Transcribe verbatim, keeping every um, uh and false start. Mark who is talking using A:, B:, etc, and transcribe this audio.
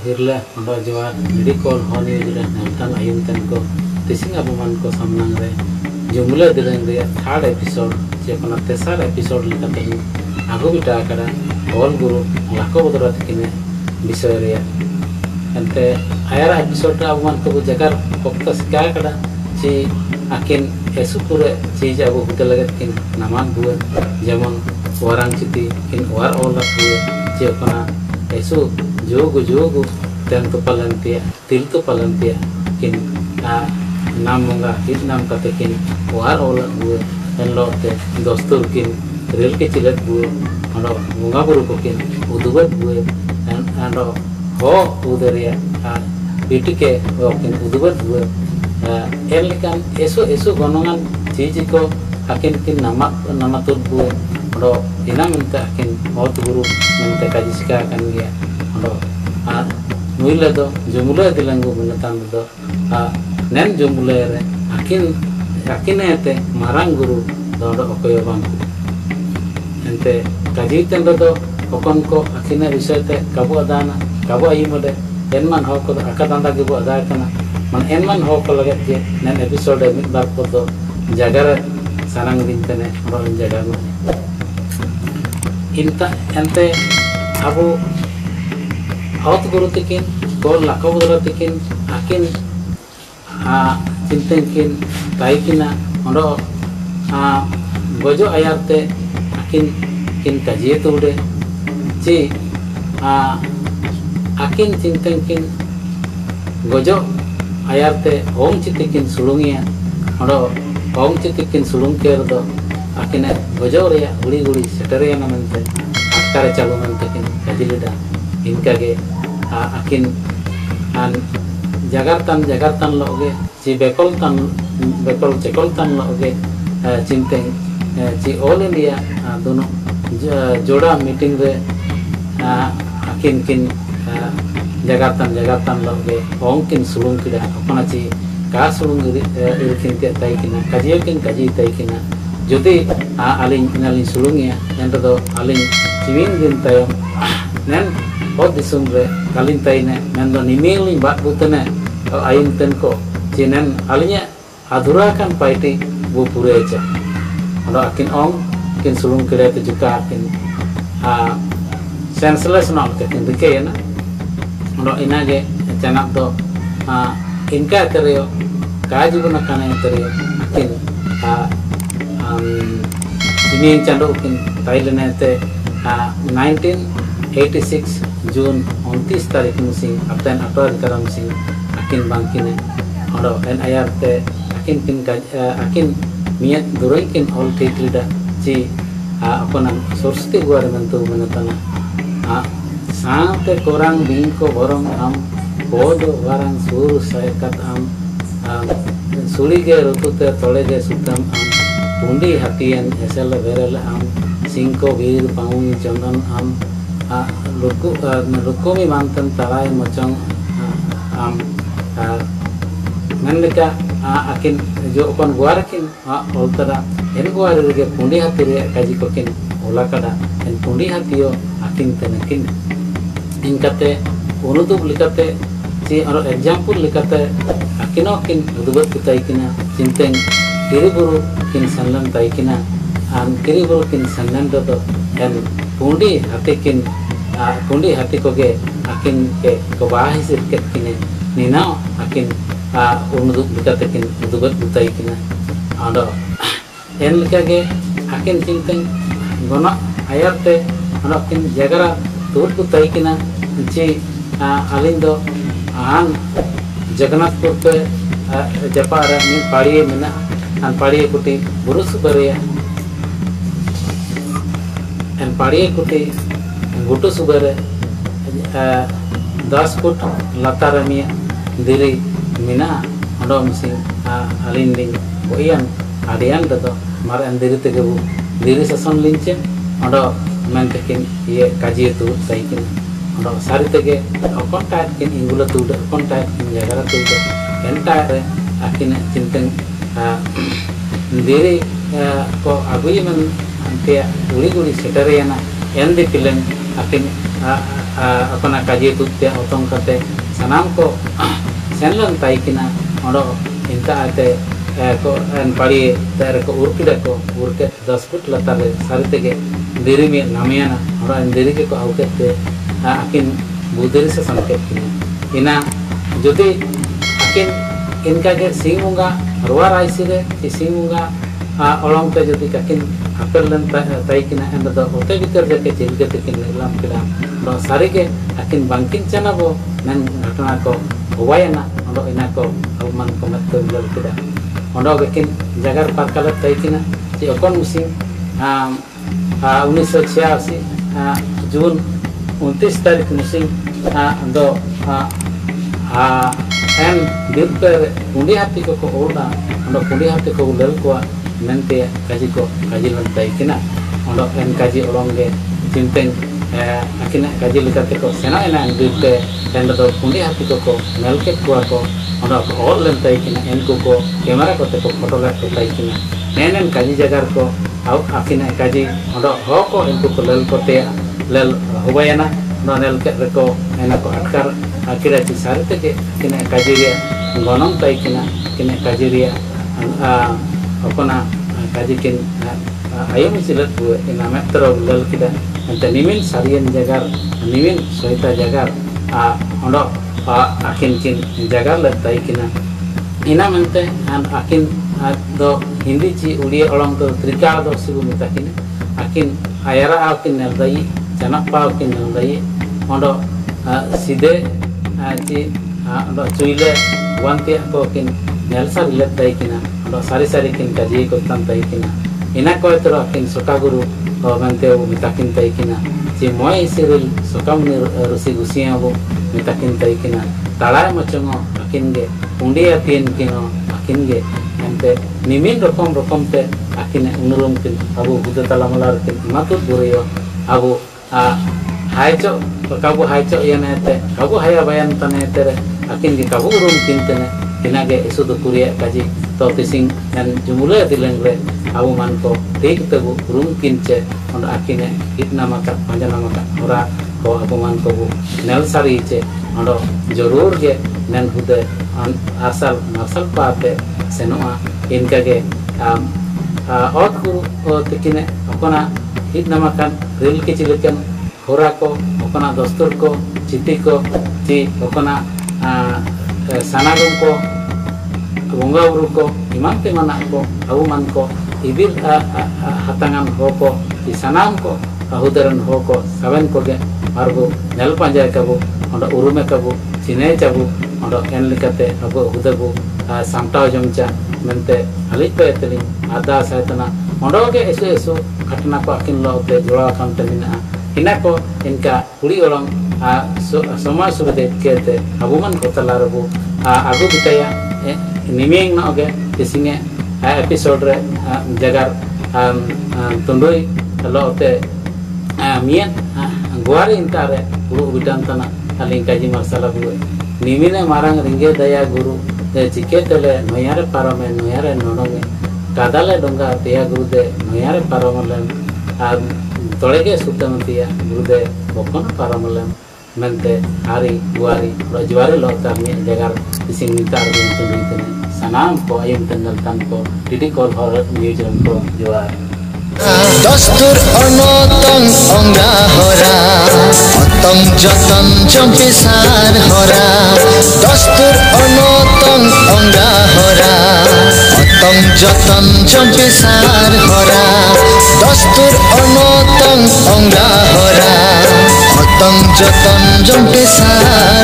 A: hirla ondo jawar medical honi jira namtan ayun tan ko tising abu man ko samnang re jumla dilang re third episode je kona tesar episode lekate ago bita kada all guru lako bodrat kine bisoy re ante ayara episode abu man ko jagar kokta sikaya kada ci akin esu pure ci jago buta lagat kin naman buat jamon warang citi kin war olat buat ci kona esu jogo jogo dan kepalantia til kepalantia kin a namunga hit nam kate kin war olat buat dan lote dostur kin rel ke cilet buat ando bunga buru ko kin udubat buat dan ando ho udaria a bitike ho kin udubat buat el kan esu esu gonongan cici ko akin kin nama nama tur buat ando ina minta akin hot guru minta kaji sika kan dia ando a nuila do jumula dilangu menatan do a nen jumula re akin akin ete marang guru do do okoyo bang ente kaji tendo do okon ko akina bisate kabu adana kabu ayimode enman ho ko akatanda ge bu ada kana man enman ho ko lagat je nen episode mit bar ko do jagara sarang dintene ro jagara inta ente abu hot guru tikin ko lako guru tikin akin a cintenkin taikina ondo a gojo ayarte akin kin kajiye tude ci a akin cintenkin gojo ayarte om citikin sulungia ondo om citikin sulung ker do akine gojo reya guri guri setere na mente akare chalu mente kin kajilida inkage akin an jagartan jagartan loge ci bekol tan bekol cekol tan loge cinteng ci all india dono joda meeting re akin kin jagartan jagartan loge ongkin sulung kida apana ci ka sulung irkin te tai kina kajiyo kin kaji tai kina jodi alin alin sulungnya ento do alin ciwin din tayo nen hot disum re kalin taine mendo nimeli bat butene ayun ten ko cinen alinya adurakan paiti bu pureja ando akin ong kin sulung kira te juga akin a senseless no te kin dike na ando inage chanak do a inka tereo kaji guna kana tereo akin a um ini chando kin tailene te nineteen eighty-six June उनतीस तारीख मुसिंग अपने अपर करम सिंग akin bangkine ondo en ayarte akin kin akin miat durai kin all titlida ci apana sorsti guare mentu menatana a saate korang bingko borong am bodo warang suru saekat am sulige rutute tolege sutam am pundi hatian esel verel am singko vir paung chandan am luku lukumi mantan tarai mocong am nandika akin jo kon guarakin oltara en guar ge pundi hatire kaji kokin ola kada en pundi hatiyo akin tenakin inkate unutu likate si aro example likate akinokin udubat kitaikina cinteng kiri guru kin sanlan taikina an kiri guru kin sanlan do en pundi hatikin pundi hati koge akin ke kebahi sirket kine ninao akin unuduk bitatekin udubat butai kina ando en likage akin cinteng gona ayarte ando akin jagara tur butai kina ci alindo an Jagannathpur pe japara ni padiye mena an padiye kuti burus bariya en padiye kuti gutu subare दस foot latar mia diri mina ondo mesin alinding oian adian do mar andiri tege bu diri sason linche ondo mentekin ye kaji tu saikin ondo sari tege kontak kin ingula tu de kontak kin jagara tu de entire akin cinteng diri ko agui men antia uli guli setarena endi pilen akin अपना काजी तुत्ते ओतों करते सनाम को सेनलन ताइकिना Ondo इंता आते को N पड़ी तेरे को उर्किडे को उर्के दस फुट लतारे सारे तेगे देरी में नामियाना और इन देरी के को आउकेते आकिन बुद्धि से संकेत किने इना जुदी आकिन इनका के सिंगुंगा रुआ राइसिरे कि सिंगुंगा ओलोंग पे जुदी काकिन apel dan tai kina enda do hote bitar jake jilge te kin lam kida do sari ke akin bangkin chana bo nan ghatna ko howayana ondo ina ko alman ko matto lal kida ondo gakin jagar parkala tai kina ti okon musing um उन्नीस सौ छियासी जून उनतीस तारीख मुसिंग दो N दिन पर पुंडी हाथी को को ओड़ा ओंडो पुंडी हाथी को लल को मेंते काजी को काजी लंताई किना ओंडो एन काजी ओलोंगे चिंतें अकिना काजी लिकाते को सेना एना दिन पे एन दो पुंडी हाथी को को मेल के को को ओंडो ओल लंताई किना एन को को कैमरा को ते को फोटो ला ताई किना नेन काजी जगार को आउ आकिना काजी ओंडो हो को इनको को लल को ते लल होबायना नो नेल के रको एना को अटकार आखिर अच्छी सारे तक किने काजी रे गनम ताई किना किने काजी रे अपना काजी किन आयम सिलत बुए ina metro lal kita ente nimin sarian jagar nimin soita jagar a ondo akin kin jagar letai kina ina mente an akin do hindi ci udia olong to trika do sibu mitakin akin ayara akin neldai janak pa akin neldai ondo side ci ondo cuile wanti ko akin nelsa letai kina ondo sari sari kin kaji ko tantai kina ina ko etro akin soka guru mente mitakin tai kina ci moi siril sokam ni rusi gusia bo mitakin tai kina talai machango akin ge pundi atin kino akin ge ente nimin rokom rokom te akin unurum kin abu buda talamalar kin matut buriyo abu haicho kabu haicho yana te kabu haya bayan tane tere akin ge kabu urum kin tene tinage isudu kuriya kaji to tising dan jumule dilengre abu man ko tik tebu urum kince on akine itna maka panjana maka ora ko abu man ko nel sari ce ondo jorur ge nen hude asal asal pate senoa inka ge ot guru tikine apana itna maka rel ke cilekan hora ko apana dostur ko citi ko ci apana sanagum ko bunga uru ko imam te mana ko abu man ko ibil hatangan hoko di sanam ko ahudaran hoko saben ko ge margo nel panjay kabu ondo urume kabu cine cabu ondo en likate abu hudabu samtaw jomcha mente alit pe teli ada saitana ondo ge esu esu ghatna ko akin lo te jola kam te mina ina ko inka kuri orang समाज सुविधे कहते अबू मन को तलारबू आगू बिताया निमेंग ना okay किसिंगे episode रे जगार तुंडोई लोते मियन गुआरी इंतारे गुरु बिटान तना अलिंग काजी मरसला बुए निमिने मारंग रिंगे दया गुरु चिके तले नयारे पारमे नयारे नोडोगे कादाले डोंगा तेया गुरु दे नयारे पारमले तोड़ेगे सुतमतिया गुरु दे बकन पारमले mente hari guari rojwari lotar mi jagar ising nitar bin tuni sanam ko ayam tendal tan ko didi kol horot museum ko juar
B: dastur onotong onga hora otong joton jompisar hora dastur onotong onga hora otong joton jompisar hora dastur onotong onga hora otong joton jompisar